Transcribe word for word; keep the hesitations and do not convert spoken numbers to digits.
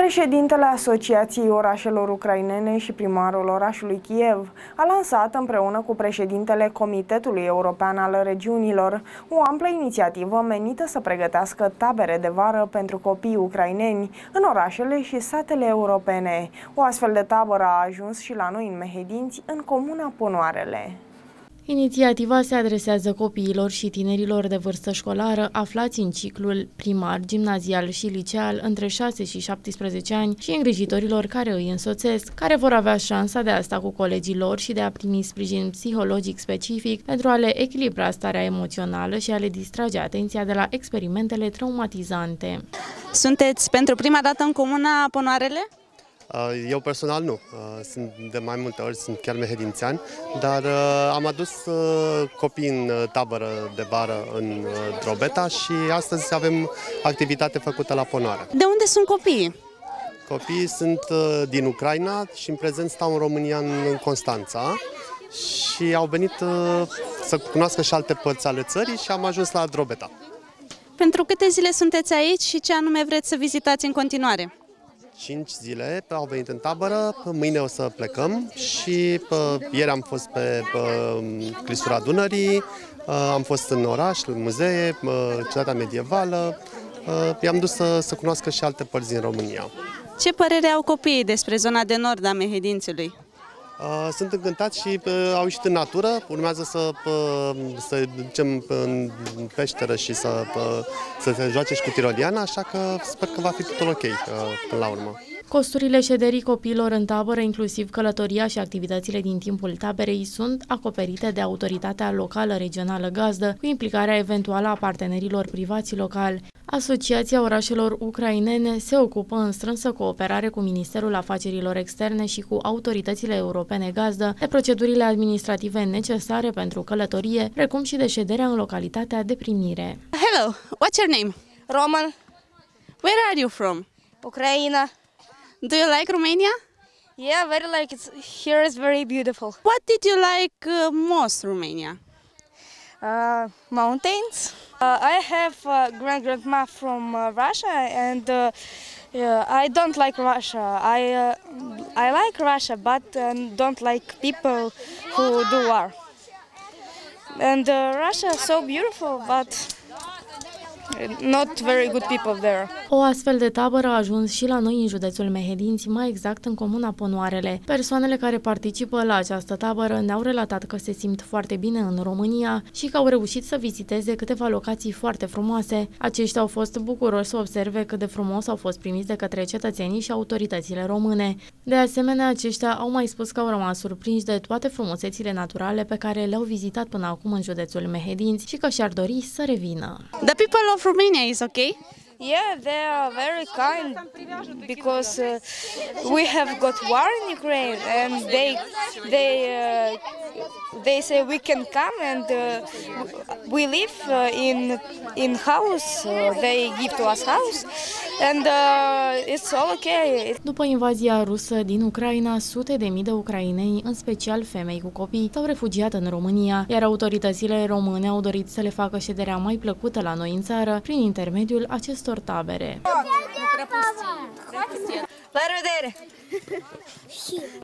Președintele Asociației Orașelor Ucrainene și primarul orașului Kiev a lansat împreună cu președintele Comitetului European al Regiunilor o amplă inițiativă menită să pregătească tabere de vară pentru copii ucraineni în orașele și satele europene. O astfel de tabără a ajuns și la noi în Mehedinți, în comuna Ponoarele. Inițiativa se adresează copiilor și tinerilor de vârstă școlară aflați în ciclul primar, gimnazial și liceal între șase și șaptesprezece ani și îngrijitorilor care îi însoțesc, care vor avea șansa de a sta cu colegii lor și de a primi sprijin psihologic specific pentru a le echilibra starea emoțională și a le distrage atenția de la experimentele traumatizante. Sunteți pentru prima dată în comuna Ponoarele? Eu personal nu, sunt de mai multe ori, sunt chiar mehedințean, dar am adus copii în tabără de vară în Drobeta și astăzi avem activitate făcută la Ponoare. De unde sunt copiii? Copiii sunt din Ucraina și în prezent stau în România, în Constanța, și au venit să cunoască și alte părți ale țării și am ajuns la Drobeta. Pentru câte zile sunteți aici și ce anume vreți să vizitați în continuare? Cinci zile au venit în tabără, mâine o să plecăm și pă, ieri am fost pe pă, clisura Dunării, am fost în oraș, în muzee, cetatea medievală, i-am dus să, să cunoască și alte părți din România. Ce părere au copiii despre zona de nord a Mehedințiului? Sunt încântați și au ieșit în natură, urmează să, să ducem în peșteră și să, să se joace și cu tiroliana, așa că sper că va fi totul ok până la urmă. Costurile șederii copiilor în tabără, inclusiv călătoria și activitățile din timpul taberei, sunt acoperite de autoritatea locală regională gazdă, cu implicarea eventuală a partenerilor privați locali. Asociația Orașelor Ucrainene se ocupă în strânsă cooperare cu Ministerul Afacerilor Externe și cu autoritățile europene gazdă de procedurile administrative necesare pentru călătorie, precum și de șederea în localitatea de primire. Hello, what's your name? Roman. Where are you from? Ukraine. Do you like Romania? Yeah, very like it. Here is very beautiful. What did you like uh, most Romania? Uh, mountains. Uh, I have a grand grandma from uh, Russia, and uh, yeah, I don't like Russia. I uh, I like Russia, but uh, don't like people who do war. And uh, Russia is so beautiful, but not very good people there. O astfel de tabără a ajuns și la noi în județul Mehedinți, mai exact în comuna Ponoarele. Persoanele care participă la această tabără ne-au relatat că se simt foarte bine în România și că au reușit să viziteze câteva locații foarte frumoase. Aceștia au fost bucuroși să observe cât de frumos au fost primiți de către cetățenii și autoritățile române. De asemenea, aceștia au mai spus că au rămas surprinși de toate frumusețile naturale pe care le-au vizitat până acum în județul Mehedinți și că și-ar dori să revină. The people of Romania is okay? Yeah, they are very kind because uh, we have got war in Ukraine, and they they uh, they say we can come, and uh, we live uh, in in house. Uh, they give to us house, and uh, it's all okay. După invazia rusă din Ucraina, sute de mii de ucraineni, în special femei cu copii, s-au refugiat în România, iar autoritățile române au dorit să le facă șederea mai plăcută la noi în țară prin intermediul acestor tabere. La revedere!